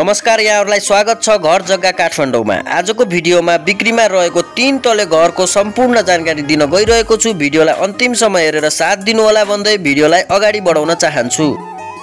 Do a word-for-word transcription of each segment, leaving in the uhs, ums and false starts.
नमस्कार, यहाँहरुलाई स्वागत छ घर जग्गा काठमाडौँमा। आजको भिडियोमा बिक्रीमा रहेको तीन तले घरको सम्पूर्ण जानकारी दिन गइरहेको छु। भिडियोलाई अन्तिमसम्म हेरेर साथ दिनुहोला भन्दै भिडियोलाई अगाडि बढाउन चाहन्छु।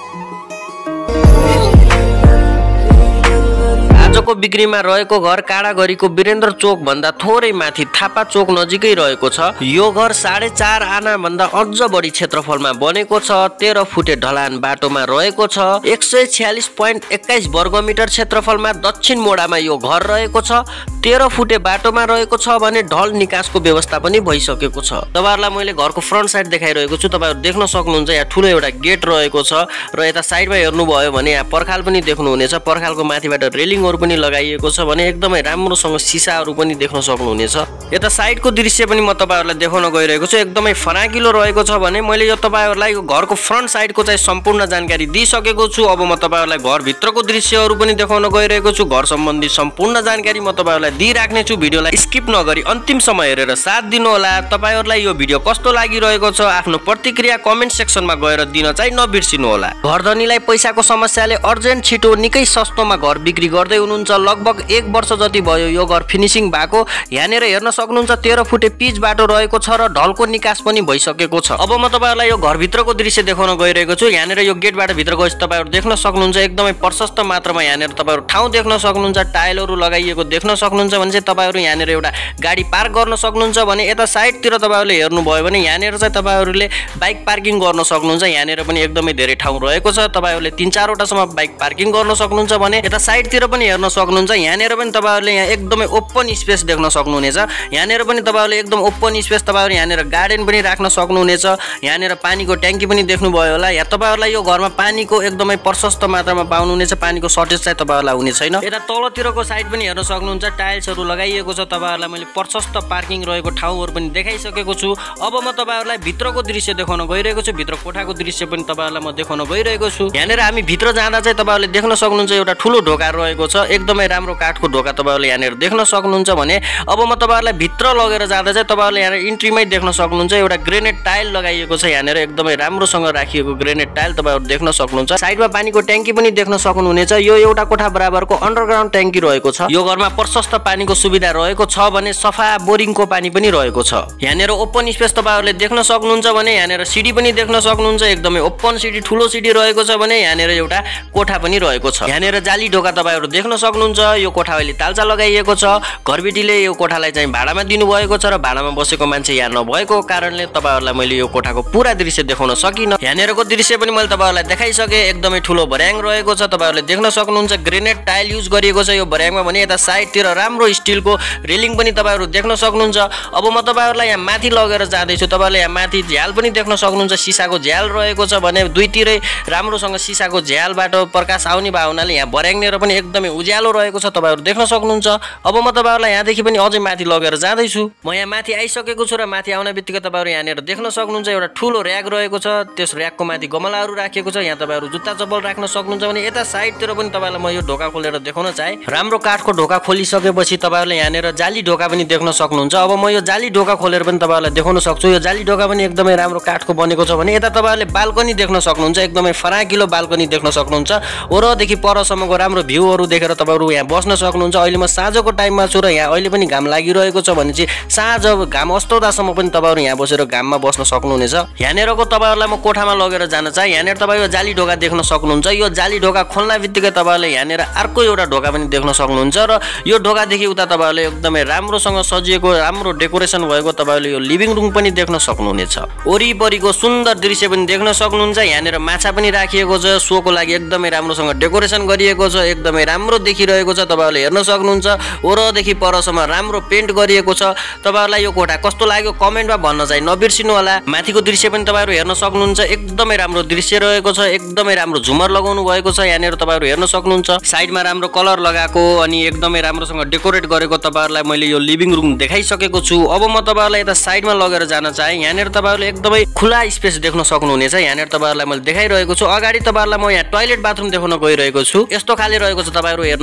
आजको बिक्रीमा रहेको घर काडागरीको वीरेन्द्र चोक भन्दा थोरै माथि थापा चोक नजिकै रहेको छ। यो घर साढे चार आना भन्दा अझ बढी क्षेत्रफलमा बनेको छ। तेह्र फुटे ढलान बाटोमा रहेको छ। एक सय छ्यालिस पोइन्ट एक्काइस वर्गमिटर क्षेत्रफलमा दक्षिण मोडामा यो घर रहेको छ। तेह्र फुटे बाटोमा रहेको छ भने ढल निकासको व्यवस्था पनि भइसकेको छ। तपाईहरुलाई मैले घरको फ्रन्ट साइड देखाइरहेको छु। तपाईहरु देख्न सक्नुहुन्छ यहाँ ठूलो एउटा गेट रहेको छ र यता साइडमा हेर्नुभयो भने यहाँ पर्खाल पनि देख्नुहुनेछ। पर्खालको माथिबाट रेलिङहरु पनि लगाइएको छ भने एकदमै राम्रोसँग सिसाहरु पनि देख्न सक्नुहुनेछ। यता साइडको दृश्य पनि म तपाईहरुलाई देखाउन गइरहेको छु। एकदमै फराकिलो रहेको छ भने मैले यो तपाईहरुलाई यो घरको फ्रन्ट साइडको चाहिँ सम्पूर्ण जानकारी दिइसकेको छु। अब म तपाईहरुलाई घर भित्रको दृश्यहरु पनि देखाउन गइरहेको छु। घर सम्बन्धी सम्पूर्ण जानकारी म तपाईहरुलाई दिइराख्ने छु। भिडियोलाई स्किप नगरी अन्तिमसम्म हेरेर साथ दिनुहोला। तपाईहरुलाई यो भिडियो कस्तो लागिरहेको छ आफ्नो प्रतिक्रिया कमेन्ट सेक्सनमा गएर दिन चाहिँ नबिर्सिनु होला। घरधनीलाई पैसाको समस्याले अर्जेन्ट छिटो निकै सस्तोमा घर बिक्री गर्दै हुनुहुन्छ। लगभग एक वर्ष जति भयो यो घर फिनिशिङ भएको। यहाँनेर हेर्न सक्नुहुन्छ तेह्र फुटे पिच बाटो रहेको छ र ढलको निकास पनि भइसकेको छ। अब म तपाईहरुलाई यो घर भित्रको दृश्य देखाउन गइरहेको छु। यहाँनेर यो गेटबाट भित्र गएपछि तपाईहरु देख्न सक्नुहुन्छ एकदमै प्रशस्त मात्रामा यहाँनेर तपाईहरु ठाउँ देख्न सक्नुहुन्छ। टाइलहरु लगाइएको देख्न सक्नुहुन्छ भने चाहिँ तपाईहरु यहाँनेर एउटा गाडी पार्क गर्न सक्नुहुन्छ भने यता साइडतिर तपाईहरुले हेर्नुभयो भने यहाँनेर चाहिँ तपाईहरुले बाइक पार्किङ गर्न सक्नुहुन्छ। यहाँनेर पनि एकदमै धेरै ठाउँ रहेको छ। तपाईहरुले तीन चार वटा सम्म बाइक पार्किङ गर्न सक्नुहुन्छ भने यता साइडतिर पनि हेर्न सक्नुहुन्छ। यहाँनेर पनि तपाईहरुले यहाँ एकदमै ओपन स्पेस देख्न सक्नुहुनेछ। यहाँनेर पनि तपाईहरुले एकदम ओपन स्पेस तपाईहरु यहाँनेर गार्डन पनि राख्न सक्नुहुनेछ। यहाँनेर पानीको ट्याङ्की पनि देख्नुभयो होला। यहाँ तपाईहरुलाई यो घरमा पानीको एकदमै प्रशस्त मात्रामा पाउनुहुनेछ। पानीको सर्टेज चाहिँ तपाईहरुलाई हुने छैन। यता तलतिरको साइड पनि हेर्न सक्नुहुन्छ टाइल्सहरु लगाइएको छ। तपाईहरुलाई मैले प्रशस्त पार्किङ रहेको ठाउँहरु पनि देखाइसकेको छु। अब म तपाईहरुलाई भित्रको दृश्य देखाउन गइरहेको छु। भित्र कोठाको दृश्य पनि तपाईहरुलाई म देखाउन गइरहेको छु। यहाँनेर हामी भित्र जाँदा चाहिँ तपाईहरुले देख्न सक्नुहुन्छ एउटा ठूलो ढोका रहेको छ। एकदमै राम्रो काठको ढोका तपाईहरुले यहाँनेर देख्न सक्नुहुन्छ भने अब म तपाईहरुलाई भित्र लगेर जाँदा चाहिँ तपाईहरुले यहाँ इन्ट्रीमै देख्न सक्नुहुन्छ एउटा ग्रेनेड टाइल लगाइएको छ। यहाँनेर एकदमै राम्रोसँग राखिएको ग्रेनेड टाइल तपाईहरु देख्न सक्नुहुन्छ। साइडमा पानीको ट्याङ्की पनि देख्न सक्नुहुनेछ। यो एउटा कोठा बराबरको अन्डरग्राउन्ड ट्याङ्की रहेको छ। यो घरमा प्रशस्त पानीको सुविधा रहेको छ भने सफा बोरिङको पानी पनि रहेको छ। यहाँनेर ओपन स्पेस तपाईहरुले देख्न सक्नुहुन्छ भने यहाँनेर सिडी पनि देख्न सक्नुहुन्छ। एकदमै ओपन सिडी ठूलो सिडी रहेको छ भने यहाँनेर एउटा कोठा पनि रहेको छ। यहाँनेर जाली ढोका तपाईहरु देख्न सक्नुहुन्छ। यो कोठा अहिले तालचा लगाइएको छ। घरबेटीले यो कोठालाई चाहिँ भाडामा दिनुभएको छ र भाडामा बसेको मान्छे यहाँ नभएको कारणले तपाईहरुलाई मैले यो कोठाको पूरा दृश्य देखाउन सकिन। यहाँनेरको दृश्य पनि मैले तपाईहरुलाई देखाइसके। एकदमै ठूलो भर्याङ रहेको छ। तपाईहरुले देख्न सक्नुहुन्छ ग्रेनेड टाइल युज गरिएको छ यो भर्याङमा भने यता साइडतिर राम्रो स्टिलको रेलिङ पनि तपाईहरु देख्न सक्नुहुन्छ। अब म तपाईहरुलाई यहाँ माथि लगेर जाँदैछु। तपाईहरुले यहाँ माथि झ्याल पनि देख्न सक्नुहुन्छ। सिसाको झ्याल रहेको छ भने दुईतिरै राम्रोसँग सिसाको झ्यालबाट प्रकाश आउने भए हुनाले यहाँ भर्याङनेर पनि एकदमै उज्यालो रहेको छ। तपाईहरु देख्न सक्नुहुन्छ। अब म तपाईहरुलाई यहाँदेखि पनि अझै माथि लगेर जाँदैछु। म यहाँ माथि आइसकेको छु र माथि आउने बित्तिकै तपाईहरु यहाँनेर देख्न सक्नुहुन्छ एउटा ठूलो र्याक रहेको छ। त्यस र्याकको माथि गमलाहरु राखिएको छ। यहाँ तपाईहरु जुत्ता चप्पल राख्न सक्नुहुन्छ भने यता साइडतिर पनि तपाईहरुलाई म यो ढोका खोलेर देखाउन चाहे। राम्रो काठको ढोका खोलिसकेपछि तपाईहरुले यहाँनेर जाली ढोका पनि देख्न सक्नुहुन्छ। अब म यो जाली ढोका खोलेर पनि तपाईहरुलाई देखाउन सक्छु। यो जाली ढोका पनि एकदमै राम्रो काठको बनेको छ भने यता तपाईहरुले बाल्कनी देख्न सक्नुहुन्छ। एकदमै फराकिलो बाल्कनी देख्न सक्नुहुन्छ। ओरदेखि परसम्मको राम्रो भ्यूहरु देखेर तपाईहरु यहाँ बस्न सक्नुहुन्छ। अहिले म साँझको टाइममा छु र यहाँ अहिले पनि घाम लागिरहेको छ भने चाहिँ साँझ घाम अस्ताउँदासम्म पनि तपाईहरु यहाँ बसेर घाममा बस्न सक्नुहुनेछ। यहाँनेरको तपाईहरुलाई म कोठामा लगेर जान चाहे। यहाँनेर तपाईहरु यो जाली ढोका देख्न सक्नुहुन्छ। यो जाली ढोका खोल्न बित्तिकै तपाईहरुले यहाँनेर अर्को एउटा ढोका पनि देख्न सक्नुहुन्छ र यो ढोकादेखि उता तपाईहरुले एकदमै राम्रोसँग सजिएको राम्रो डेकोरेसन भएको तपाईहरुले यो लिभिङ रुम पनि देख्न सक्नुहुनेछ। वरिपरिको सुन्दर दृश्य पनि देख्न सक्नुहुन्छ। यहाँनेर माछा पनि राखिएको छ। सोको लागि एकदमै राम्रोसँग डेकोरेसन गरिएको छ। एकदमै राम्रो देखिरहेको छ। तपाईहरुले हेर्न सक्नुहुन्छ। ओरदेखि परसम्म राम्रो पेन्ट गरिएको छ। तपाईहरुलाई यो कोठा कस्तो लाग्यो कमेन्टमा भन्न चाहिँ नबिर्सिनु होला। माथिको दृश्य पनि तपाईहरु हेर्न सक्नुहुन्छ। एकदमै राम्रो दृश्य रहेको छ। एकदमै राम्रो झुमर लगाउनु भएको छ। यहाँनेर तपाईहरु हेर्न सक्नुहुन्छ। साइडमा राम्रो कलर लगाएको अनि एकदमै राम्रोसँग डेकोरेट गरेको तपाईहरुलाई मैले यो लिभिङ रुम देखाइसकेको छु। अब म तपाईहरुलाई यता साइडमा लगेर जान चाहे। यहाँनेर तपाईहरुले एकदमै खुला स्पेस देख्न सक्नुहुनेछ। यहाँनेर तपाईहरुलाई मैले देखाइरहेको छु। अगाडि तपाईहरुलाई म यहाँ टोयलेट बाथरुम देखाउन गइरहेको छु। यस्तो खाले रहेको छ। तपाईहरु हेर्न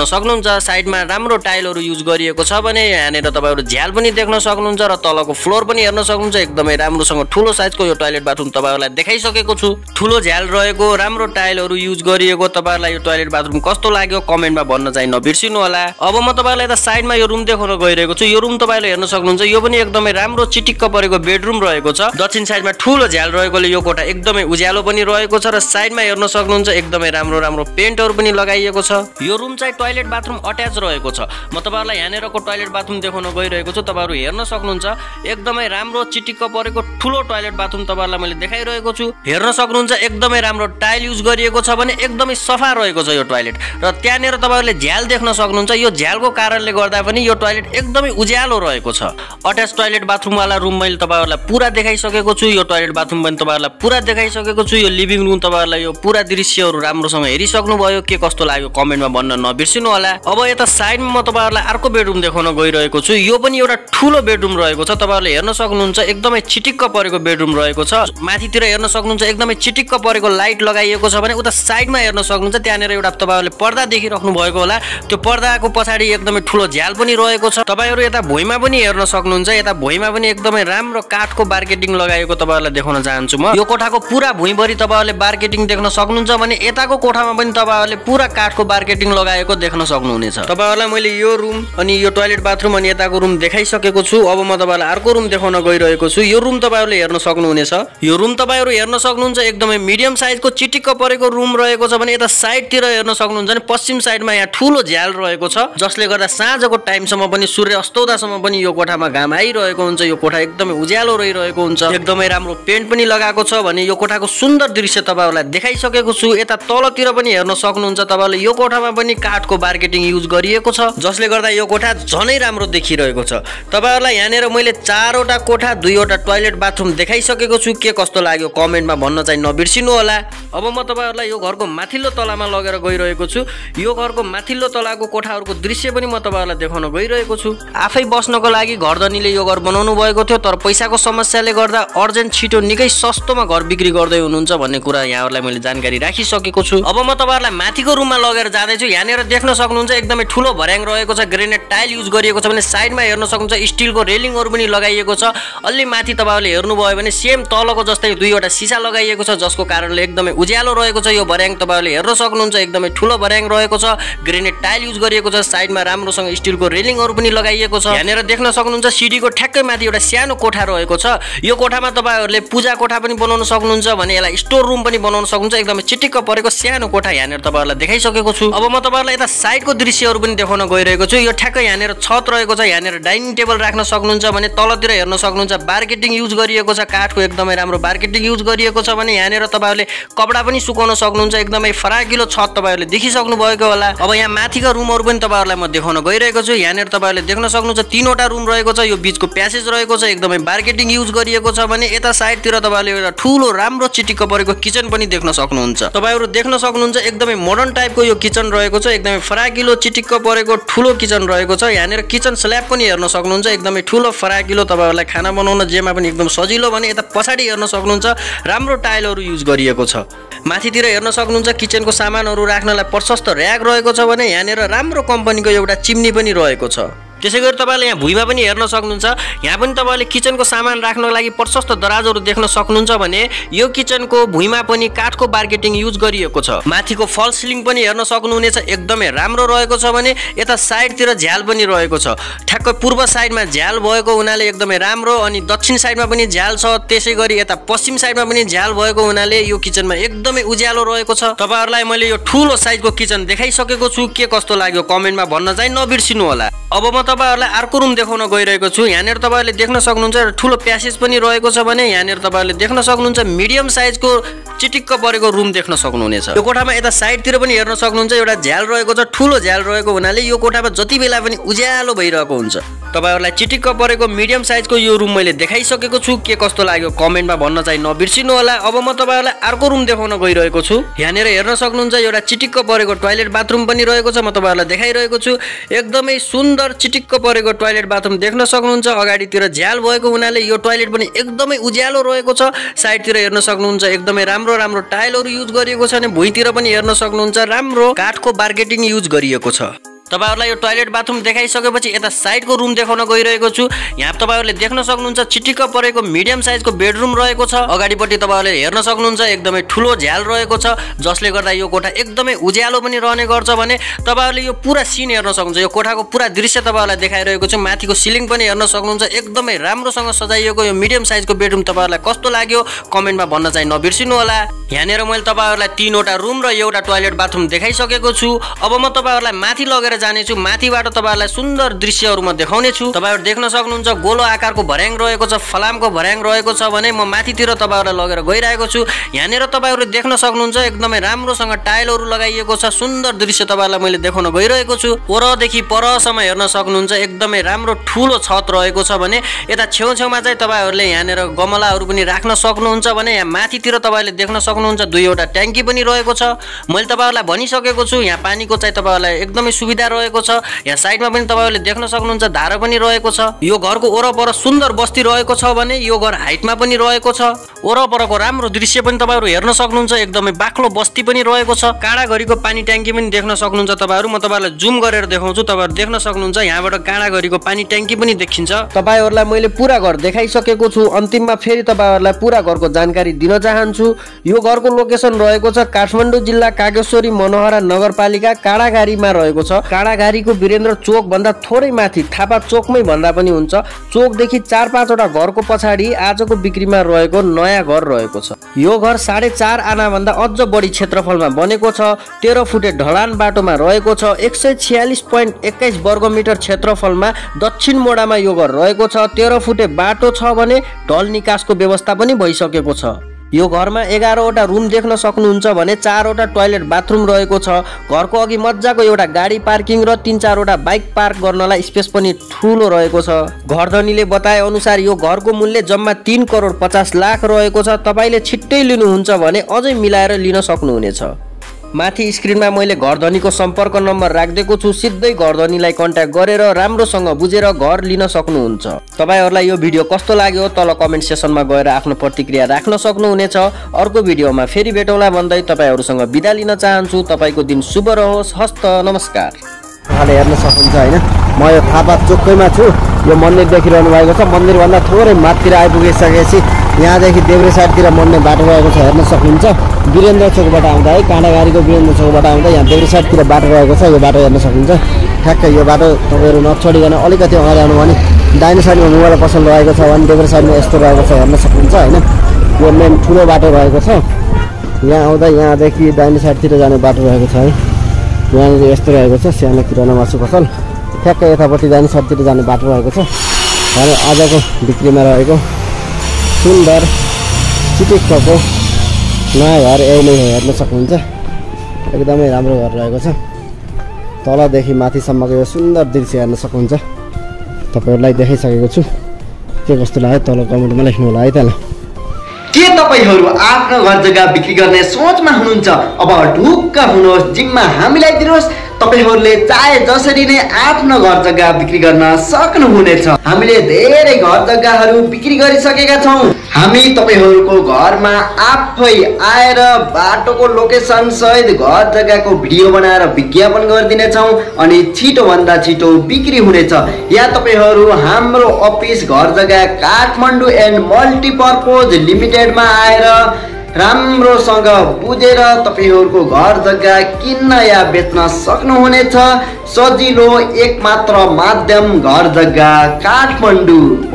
हेर्न सक्नुहुन्छ साइडमा राम्रो टाइलहरु युज गरिएको छ भने यहाँनेर तपाईहरु झ्याल पनि देख्न सक्नुहुन्छ र तलको फ्लोर पनि हेर्न सक्नुहुन्छ। एकदमै राम्रोसँग ठूलो साइजको यो टोयलेट बाथरुम तपाईहरुलाई देखाइसकेको छु। ठूलो झ्याल रहेको राम्रो टाइलहरु युज गरिएको तपाईहरुलाई यो टोयलेट बाथरुम कस्तो लाग्यो कमेन्टमा भन्न चाहिँ नबिर्सिनु होला। अब म तपाईहरुलाई त साइडमा यो रुम देखाउन गइरहेको छु। यो रुम तपाईहरुले हेर्न सक्नुहुन्छ यो पनि एकदमै राम्रो चिटिक्क परेको बेडरुम रहेको छ। दक्षिण साइडमा ठूलो झ्याल रहेकोले यो कोठा एकदमै उज्यालो पनि रहेको छ र साइडमा हेर्न सक्नुहुन्छ एकदमै राम्रो राम्रो पेन्टहरु पनि लगाइएको छ। यो रुम चाहिँ टोयलेट बाथरुम अट्याच रहेको छ। म तपाईहरुलाई यहाँनेरको टोयलेट बाथरुम देखाउन गइरहेको छु। तपाईहरु हेर्न सक्नुहुन्छ एकदमै राम्रो चिटिक्क परेको ठूलो टोयलेट बाथरुम तपाईहरुलाई मैले देखाइरहेको छु। हेर्न सक्नुहुन्छ एकदमै राम्रो टाइल युज गरिएको छ भने एकदमै सफा रहेको छ यो टोयलेट र त्यहाँनेर तपाईहरुले झ्याल देख्न सक्नुहुन्छ। यो झ्यालको कारणले गर्दा पनि यो टोयलेट एकदमै उज्यालो रहेको छ। अट्याच टोयलेट बाथरुम वाला रुम मैले तपाईहरुलाई पुरा देखाइसकेको छु। यो टोयलेट बाथरुम पनि तपाईहरुलाई पुरा देखाइसकेको छु। यो लिभिङ रुम तपाईहरुलाई यो पुरा दृश्यहरु राम्रोसँग हेरिसक्नु भयो। के कस्तो लाग्यो कमेन्टमा भन्न नबिर्सिनु होला। अब यता साइडमा म तपाईहरुलाई अर्को बेडरुम देखाउन गइरहेको छु। यो पनि एउटा ठूलो बेडरुम रहेको छ। तपाईहरुले हेर्न सक्नुहुन्छ एकदमै चिटिक्क परेको बेडरुम रहेको छ। माथितिर हेर्न सक्नुहुन्छ एकदमै चिटिक्क परेको लाइट लगाइएको छ भने उता साइडमा हेर्न सक्नुहुन्छ त्यहाँनेर एउटा तपाईहरुले पर्दा देखिराख्नु भएको होला। त्यो पर्दाको पछाडी एकदमै ठूलो झ्याल पनि रहेको छ। तपाईहरु यता भुइँमा पनि हेर्न सक्नुहुन्छ। यता भुइँमा पनि एकदमै राम्रो काठको मार्केटिङ लगाएको तपाईहरुलाई देखाउन चाहन्छु म। यो कोठाको पुरा भुइँभरि तपाईहरुले मार्केटिङ देख्न सक्नुहुन्छ भने यताको कोठामा पनि तपाईहरुले पुरा काठको मार्केटिङ लगाएको देख्न सक्नुहुनेछ। तपाईहरुलाई मैले यो रुम अनि यो टोयलेट बाथरुम अनि यताको रुम देखाइसकेको छु। अब म तपाईहरुलाई अर्को रुम देखाउन गइरहेको छु। यो रुम तपाईहरुले हेर्न सक्नुहुनेछ। यो रुम तपाईहरु हेर्न सक्नुहुन्छ एकदमै मिडियम साइजको चिटिक्क परेको रुम रहेको छ भने यता साइडतिर हेर्न सक्नुहुन्छ भने पश्चिम साइडमा यहाँ ठूलो झ्याल रहेको छ जसले गर्दा साँझको टाइमसम्म पनि सूर्य अस्तौदासम्म पनि यो कोठामा घाम आइरहेको हुन्छ। यो कोठा एकदमै उज्यालो रहिरहेको हुन्छ। एकदमै राम्रो पेन्ट पनि लगाएको छ भने यो कोठाको सुन्दर दृश्य तपाईहरुलाई देखाइसकेको छु। यता तलतिर पनि हेर्न सक्नुहुन्छ तपाईहरुले यो कोठामा पनि काठको मार्केटिङ युज गरिएको छ जसले गर्दा यो कोठा झनै राम्रो देखिरहेको छ। तपाईहरुलाई यहाँनेर मैले चारवटा कोठा दुईवटा टोयलेट बाथरुम देखाइसकेको छु। के कस्तो लाग्यो कमेन्टमा भन्न चाहिँ नबिर्सिनु होला। अब म तपाईहरुलाई यो घरको माथिल्लो तलामा लगेर गइरहेको छु। यो घरको माथिल्लो तलाको कोठाहरुको दृश्य पनि म तपाईहरुलाई देखाउन गइरहेको छु। आफै बस्नको लागि घरधनीले यो घर बनाउनु भएको थियो तर पैसाको समस्याले गर्दा अर्जेन्ट छिटो निकै सस्तोमा घर बिक्री गर्दै हुनुहुन्छ भन्ने कुरा यहाँहरुलाई मैले जानकारी राखिसकेको छु। अब म तपाईहरुलाई माथिको रुममा लगेर जाँदै छु। यहाँनेर देख्न सक्नुहुन्छ एकदमै ठूलो भर्याङ रहेको छ। ग्रेनाइट टाइल युज गरिएको छ भने साइडमा हेर्न सक्नुहुन्छ स्टिलको रेलिङहरु पनि लगाइएको छ। अलि माथि तपाईहरुले हेर्नुभयो भने सेम तलको जस्तै दुईवटा सिसा लगाइएको छ जसको कारणले एकदमै उज्यालो रहेको छ। यो भर्याङ तपाईहरुले हेर्न सक्नुहुन्छ एकदमै ठूलो भर्याङ रहेको छ। ग्रेनाइट टाइल युज गरिएको छ। साइडमा राम्रोसँग स्टिलको रेलिङहरु पनि लगाइएको छ। यहाँनेर देख्न सक्नुहुन्छ सिडीको ठ्याक्कै माथि एउटा सानो कोठा रहेको छ। यो कोठामा तपाईहरुले पूजा कोठा पनि बनाउन सक्नुहुन्छ भने यसलाई स्टोर रुम पनि बनाउन सक्नुहुन्छ। एकदमै चिटिक्क परेको सानो कोठा यहाँनेर तपाईहरुलाई देखाइसकेको छु। अब म तपाईहरुलाई यता साइडको दृश्यहरु पनि देखाउन गइरहेको छु। यो ठ्याक्कै यहाँनेर छत रहेको छ। यहाँनेर डाइनिङ टेबल राख्न सक्नुहुन्छ भने तलतिर हेर्न सक्नुहुन्छ मार्केटिङ युज गरिएको छ। काठको एकदमै राम्रो मार्केटिङ युज गरिएको छ भने यहाँनेर तपाईहरुले कपडा पनि सुकाउन सक्नुहुन्छ। एकदमै फराकिलो छत तपाईहरुले देखिसक्नु भएको होला। अब यहाँ माथिका रुमहरु पनि तपाईहरुलाई म देखाउन गइरहेको छु। यहाँनेर तपाईहरुले देख्न सक्नुहुन्छ तीनवटा रुम रहेको छ। यो बीचको प्यासेज रहेको छ। एकदमै मार्केटिङ युज गरिएको छ भने यता साइडतिर तपाईहरुले एउटा ठूलो राम्रो चिटिक्क परेको किचन पनि देख्न सक्नुहुन्छ। तपाईहरु देख्न सक्नुहुन्छ एकदमै मोडर्न टाइपको यो किचन रहेको छ। एकदमै फराकिलो चिटिक्क परेको ठूलो किचन रहेको छ। यहाँनेर किचन स्ल्याब पनि हेर्न सक्नुहुन्छ। एकदमै ठूलो फराकिलो तपाईहरुलाई खाना बनाउन जेमा पनि एकदम सजिलो भने यता पछाडी हेर्न सक्नुहुन्छ राम्रो टाइलहरु युज गरिएको छ। माथितिर हेर्न सक्नुहुन्छ किचनको सामानहरु राख्नलाई प्रशस्त र्याक रहेको छ भने यहाँनेर राम्रो कम्पनीको एउटा चिम्नी पनि रहेको छ। त्यसैगरी तपाईहरुले यहाँ भुइँमा पनि हेर्न सक्नुहुन्छ। यहाँ पनि तपाईहरुले किचनको सामान राख्नको लागि प्रशस्त दराजहरु देख्न सक्नुहुन्छ भने यो किचनको भुइँमा पनि काठको मार्केटिङ युज गरिएको छ। माथिको फल सिलिङ पनि हेर्न सक्नुहुनेछ। एकदमै राम्रो रहेको छ भने यता साइडतिर झ्याल पनि रहेको छ। ठ्याक्कै पूर्व साइडमा झ्याल भएको हुनाले एकदमै राम्रो अनि दक्षिण साइडमा पनि झ्याल छ। त्यसैगरी यता पश्चिम साइडमा पनि झ्याल भएको हुनाले यो किचनमा एकदमै उज्यालो रहेको छ। तपाईहरुलाई मैले यो ठूलो साइजको किचन देखाइसकेको छु। के कस्तो लाग्यो कमेन्टमा भन्न चाहिँ नबिर्सिनु होला। अब म तपाईहरुलाई अर्को रुम देखाउन गइरहेको छु। यहाँनेर तपाईहरुले देख्न सक्नुहुन्छ ठूलो प्यासेज पनि रहेको छ भने यहाँनेर तपाईहरुले देख्न सक्नुहुन्छ मिडियम साइजको चिटिक्क परेको रुम देख्न सक्नुहुनेछ। यो कोठामा यता साइडतिर पनि हेर्न सक्नुहुन्छ एउटा झ्याल रहेको छ। ठूलो झ्याल रहेको हुनाले यो कोठामा जति बेला पनि उज्यालो भइरहेको हुन्छ। तपाईहरुलाई चिटिक्क परेको मिडियम साइजको यो रुम मैले देखाइसकेको छु। के कस्तो लाग्यो कमेन्टमा भन्न चाहिँ नबिर्सिनु होला। अब म तपाईहरुलाई अर्को रुम देखाउन गइरहेको छु। यहाँनेर हेर्न सक्नुहुन्छ एउटा चिटिक्क परेको टोयलेट बाथरुम पनि रहेको छ। म तपाईहरुलाई देखाइरहेको छु। एकदमै सुन्दर चिटिक्क परेको टोयलेट बाथरुम देख्न सक्नुहुन्छ। अगाडितिर झ्याल भएको हुनाले यो टोयलेट पनि एकदमै उज्यालो रहेको छ। साइडतिर हेर्न सक्नुहुन्छ एकदमै राम्रो राम्रो टाइलहरु युज गरिएको छ भने भुइँतिर पनि हेर्न सक्नुहुन्छ राम्रो काठको मार्केटिङ युज गरिएको छ। तपाईहरुलाई यो टोयलेट बाथरुम देखाइसकेपछि यता साइडको रुम देखाउन गइरहेको छु। यहाँ तपाईहरुले देख्न सक्नुहुन्छ चिटिक्क परेको मिडियम साइजको बेडरुम रहेको छ। अगाडिपट्टि तपाईहरुले हेर्न सक्नुहुन्छ एकदमै ठुलो झ्याल रहेको छ, जसले गर्दा यो कोठा एकदमै उज्यालो पनि रहने गर्छ भने तपाईहरुले यो पुरा सिन हेर्न सक्नुहुन्छ। यो कोठाको पुरा दृश्य तपाईहरुलाई देखाइरहेको छु। माथिको सिलिङ पनि हेर्न सक्नुहुन्छ, एकदमै राम्रोसँग सजाइएको यो मिडियम साइजको बेडरुम तपाईहरुलाई कस्तो लाग्यो कमेन्टमा भन्न चाहिँ नबिर्सिनु होला। यहाँनेर मैले तपाईहरुलाई तीनवटा रुम र एउटा टोयलेट बाथरुम देखाइसकेको छु। अब म तपाईहरुलाई माथि लगेर जानेछु। माथिबाट तपाईहरुलाई सुन्दर दृश्यहरु म देखाउने छु। तपाईहरु देख्न सक्नुहुन्छ गोलो आकारको भर्याङ रहेको छ, फलामको भर्याङ रहेको छ भने म माथितिर तपाईहरुलाई लगेर गइरहेको छु। यहाँनेर तपाईहरुले देख्न सक्नुहुन्छ एकदमै राम्रोसँग टाइलहरु लगाइएको छ। सुन्दर दृश्य तपाईहरुलाई मैले देखाउन गइरहेको छु। ओरदेखि परसम्म हेर्न सक्नुहुन्छ एकदमै राम्रो ठुलो छत रहेको छ भने यता छेउछेउमा चाहिँ तपाईहरुले यहाँनेर गमलाहरु पनि राख्न सक्नुहुन्छ भने यहाँ माथितिर तपाईहरुले देख्न सक्नुहुन्छ दुईवटा ट्याङ्की पनि रहेको छ। मैले तपाईहरुलाई भनिसकेको छु यहाँ पानीको चाहिँ तपाईहरुलाई एकदमै सुविधा रहेको छ। यहाँ साइडमा पनि तपाईहरुले देख्न सक्नुहुन्छ धारा पनि रहेको छ। यो घरको वरपर सुन्दर बस्ती रहेको छ भने यो घर हाइटमा पनि रहेको छ। वरपरको राम्रो दृश्य पनि तपाईहरु हेर्न सक्नुहुन्छ, एकदमै बाक्लो बस्ती पनि रहेको छ। काँडाघरीको पानी ट्याङ्की पनि देख्न सक्नुहुन्छ तपाईहरु। म तपाईहरुलाई जुम गरेर देखाउँछु, तपाईहरु देख्न सक्नुहुन्छ यहाँबाट काँडाघरीको पानी ट्याङ्की पनि देखिन्छ। तपाईहरुलाई मैले पुरा घर देखाइसकेको छु। अन्तिममा फेरि तपाईहरुलाई पुरा घरको जानकारी दिन चाहन्छु। यो घरको लोकेसन रहेको छ काठमाडौँ जिल्ला कागेश्वरी मनोहरा नगरपालिका काँडाघारीमा रहेको छ। काँडाघारीको वीरेन्द्र चोक भन्दा थोरै माथि थापा चोकमै भन्दा पनि हुन्छ। चोकदेखि चार पाँचवटा घरको पछाडि आजको बिक्रीमा रहेको नयाँ घर रहेको छ। यो घर साढे चार आना भन्दा अझ बढी क्षेत्रफलमा बनेको छ। तेह्र फुटे ढलान बाटोमा रहेको छ। एक सय छ्यालिस पोइन्ट एक्काइस वर्गमिटर क्षेत्रफलमा दक्षिण मोडामा यो घर रहेको छ। तेह्र फुटे बाटो छ भने ढल निकासको व्यवस्था पनि भइसकेको छ। यो घरमा एघारवटा रुम देख्न सक्नुहुन्छ भने चारवटा टोयलेट बाथरुम रहेको छ। घरको अघि मजाको एउटा गाडी पार्किङ र तीन चारवटा बाइक पार्क गर्नलाई स्पेस पनि ठुलो रहेको छ। घरधनीले बताए अनुसार यो घरको मूल्य जम्मा तीन करोड पचास लाख रहेको छ। तपाईले छिट्टै लिनुहुन्छ भने अझै मिलाएर लिन सक्नुहुनेछ। माथि स्क्रिनमा मैले घरधनीको सम्पर्क नम्बर राखिदिएको छु। सिधै घरधनीलाई कन्ट्याक्ट गरेर राम्रोसँग बुझेर घर लिन सक्नुहुन्छ। तपाईहरुलाई यो भिडियो कस्तो लाग्यो तल कमेन्ट सेक्सनमा गएर आफ्नो प्रतिक्रिया राख्न सक्नुहुनेछ। अर्को भिडियोमा फेरि भेटौँला भन्दै तपाईहरुसँग बिदा लिन चाहन्छु। तपाईको दिन शुभ रहोस्। हस्त नमस्कार। यहाँले हेर्न सक्नुहुन्छ हैन, म यो थापा चोकैमा छु। यो मन्दिर देखिरहनु भएको छ। मन्दिर भन्दा थोरै माथितिर आइपुगिसकेपछि यहाँदेखि देब्रे साइडतिर मन्ने बाटो रहेको छ, हेर्न सक्नुहुन्छ। वीरेन्द्र चोकबाट आउँदा है काँडाघारीको वीरेन्द्र चोकबाट आउँदा यहाँ देब्रे साइडतिर बाटो रहेको छ। यो बाटो हेर्न सक्नुहुन्छ। ठ्याक्कै यो बाटो तपाईहरु नछोडिकन अलिकति अगाडि आउनु भने दाहिने साइडमा मोबाइल पसल रहेको छ भने देब्रे साइडमा यस्तो रहेको छ, हेर्न सक्नुहुन्छ हैन। यो मेन ठुलो बाटो रहेको छ। यहाँ आउँदा यहाँदेखि दाहिने साइडतिर जाने बाटो रहेको छ है। यहाँनिर यस्तो रहेको छ सानो किराना मासु पसल। ठ्याक्कै यतापट्टि दाहिने साइडतिर जाने बाटो रहेको छ। र आजको बिक्रीमा रहेको सुन्दर चिटिक्कको नयाँ घर यही नै हो, हेर्न सक्नुहुन्छ। एकदमै राम्रो घर रहेको छ। तलदेखि माथिसम्मको यो सुन्दर दृश्य हेर्न सक्नुहुन्छ। तपाईहरुलाई देखाइसकेको छु। के कस्तो लाग्यो तल कमेन्टमा लेख्नु होला है त। के तपाईहरु आफ्नो घर जग्गा बिक्री गर्ने सोचमा हुनुहुन्छ? अब ढुक्क हुनुहोस्, जिम्मा हामीलाई दिनुहोस्। तपाईहरुले चाहे जसरी नै आफ्नो घर जग्गा बिक्री गर्न सक्नुहुनेछ। हामीले धेरै घर जग्गाहरू बिक्री गरिसकेका छौं। हामी तपाईहरुको घरमा आफै आएर बाटोको लोकेसन सहित घर जग्गाको भिडियो बनाएर विज्ञापन गरिदिनेछौं अनि छिटो भन्दा छिटो बिक्री हुनेछ। यहाँ तपाईहरु हाम्रो अफिस घर जग्गा काठमाडौँ एन्ड मल्टिपर्पज लिमिटेडमा आएर राम्रोसँग बुझेर तपाईहरुको घर जग्गा किन्न या बेच्न सक्नुहुनेछ। सजिलो एकमात्र माध्यम घर जग्गा काठमाडौँ।